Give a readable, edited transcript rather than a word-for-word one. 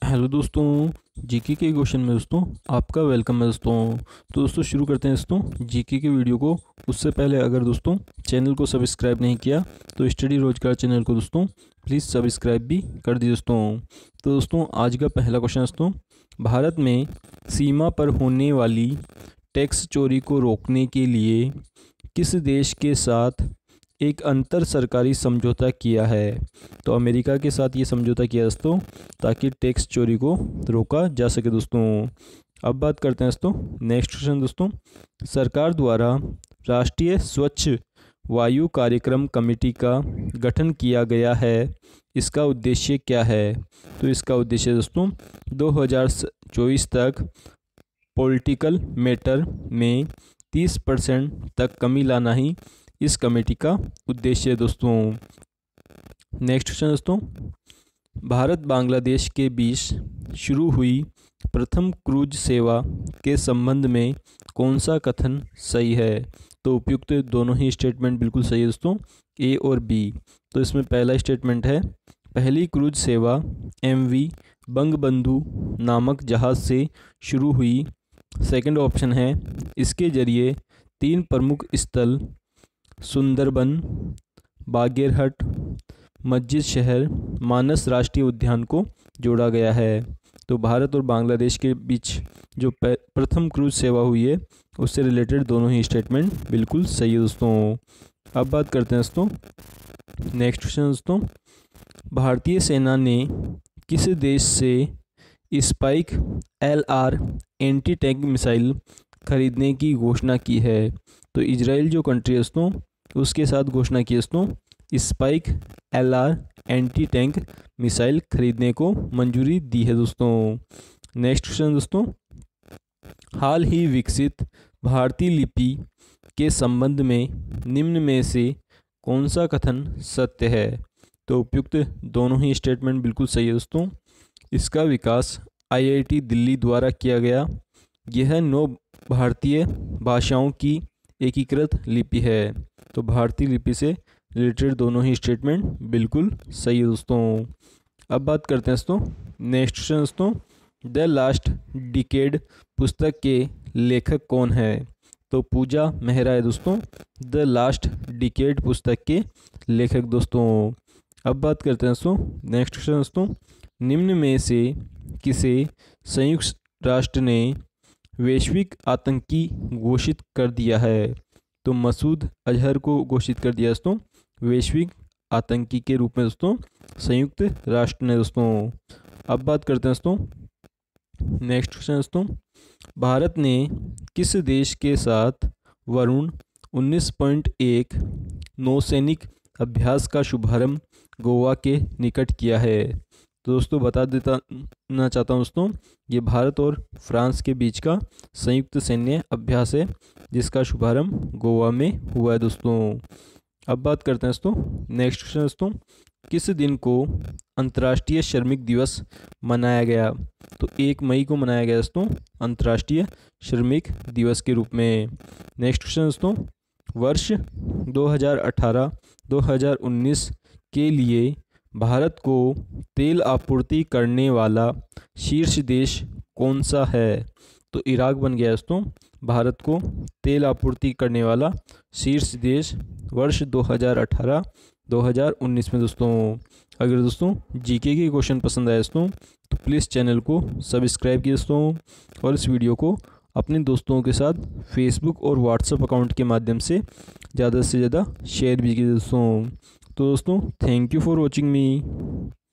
Hello दोस्तों। GK के question में दोस्तों आपका वेलकम है दोस्तों। तो दोस्तों शुरू करते हैं दोस्तों जीके के वीडियो को। उससे पहले अगर दोस्तों चैनल को सब्सक्राइब नहीं किया तो स्टडी रोजगार चैनल को दोस्तों प्लीज़ सब्सक्राइब भी कर दीजिए दोस्तों। तो दोस्तों आज का पहला क्वेश्चन दोस्तों, भारत में सीमा पर होने वाली टैक्स चोरी को रोकने के लिए किस देश के साथ एक अंतर सरकारी समझौता किया है? तो अमेरिका के साथ ये समझौता किया दोस्तों ताकि टैक्स चोरी को रोका जा सके दोस्तों। अब बात करते हैं दोस्तों नेक्स्ट क्वेश्चन दोस्तों, सरकार द्वारा राष्ट्रीय स्वच्छ वायु कार्यक्रम कमेटी का गठन किया गया है, इसका उद्देश्य क्या है? तो इसका उद्देश्य दोस्तों 2024 तक पॉलिटिकल मैटर में 30% तक कमी लाना ही इस कमेटी का उद्देश्य है दोस्तों। नेक्स्ट क्वेश्चन दोस्तों, भारत बांग्लादेश के बीच शुरू हुई प्रथम क्रूज सेवा के संबंध में कौन सा कथन सही है? तो उपयुक्त दोनों ही स्टेटमेंट बिल्कुल सही है दोस्तों, ए और बी। तो इसमें पहला स्टेटमेंट है, पहली क्रूज सेवा एमवी बंगबंधु नामक जहाज़ से शुरू हुई। सेकंड ऑप्शन है, इसके जरिए 3 प्रमुख स्थल सुंदरबन, बागेरहट, मस्जिद शहर, मानस राष्ट्रीय उद्यान को जोड़ा गया है। तो भारत और बांग्लादेश के बीच जो प्रथम क्रूज सेवा हुई है उससे रिलेटेड दोनों ही स्टेटमेंट बिल्कुल सही है दोस्तों। अब बात करते हैं दोस्तों नेक्स्ट क्वेश्चन दोस्तों, भारतीय सेना ने किस देश से Spike LR anti tank missile खरीदने की घोषणा की है? तो इजराइल जो कंट्री है दोस्तों उसके साथ घोषणा की दोस्तों Spike LR anti tank missile खरीदने को मंजूरी दी है दोस्तों। नेक्स्ट क्वेश्चन दोस्तों, हाल ही विकसित भारतीय लिपि के संबंध में निम्न में से कौन सा कथन सत्य है? तो उपयुक्त दोनों ही स्टेटमेंट बिल्कुल सही है दोस्तों। इसका विकास IIT दिल्ली द्वारा किया गया। यह 9 भारतीय भाषाओं की एकीकृत लिपि है। तो भारतीय लिपि से रिलेटेड दोनों ही स्टेटमेंट बिल्कुल सही है दोस्तों। अब बात करते हैं दोस्तों नेक्स्ट क्वेश्चन दोस्तों, द लास्ट डिकेड पुस्तक के लेखक कौन है? तो पूजा मेहरा है दोस्तों द लास्ट डिकेड पुस्तक के लेखक दोस्तों। अब बात करते हैं दोस्तों नेक्स्ट क्वेश्चन दोस्तों, निम्न में से किसे संयुक्त राष्ट्र ने वैश्विक आतंकी घोषित कर दिया है? तो मसूद अजहर को घोषित कर दिया दोस्तों वैश्विक आतंकी के रूप में दोस्तों संयुक्त राष्ट्र ने दोस्तों। अब बात करते हैं दोस्तों नेक्स्ट क्वेश्चन दोस्तों, भारत ने किस देश के साथ वरुण 19.1 नौसैनिक अभ्यास का शुभारंभ गोवा के निकट किया है? तो दोस्तों बता देता ना चाहता हूँ दोस्तों, ये भारत और फ्रांस के बीच का संयुक्त सैन्य अभ्यास है जिसका शुभारंभ गोवा में हुआ है दोस्तों। अब बात करते हैं दोस्तों नेक्स्ट क्वेश्चन दोस्तों, किस दिन को अंतर्राष्ट्रीय श्रमिक दिवस मनाया गया? तो 1 मई को मनाया गया दोस्तों अंतर्राष्ट्रीय श्रमिक दिवस के रूप में। नेक्स्ट क्वेश्चन दोस्तों, वर्ष 2018-2019 के लिए भारत को तेल आपूर्ति करने वाला शीर्ष देश कौन सा है? तो इराक बन गया दोस्तों भारत को तेल आपूर्ति करने वाला शीर्ष देश वर्ष 2018-2019 में दोस्तों। अगर दोस्तों जीके के क्वेश्चन पसंद आए दोस्तों तो प्लीज़ चैनल को सब्सक्राइब कीजिए दोस्तों, और इस वीडियो को अपने दोस्तों के साथ फेसबुक और व्हाट्सएप अकाउंट के माध्यम से ज़्यादा से ज़्यादा शेयर भी कीजिए दोस्तों। तो दोस्तों thank you for watching me.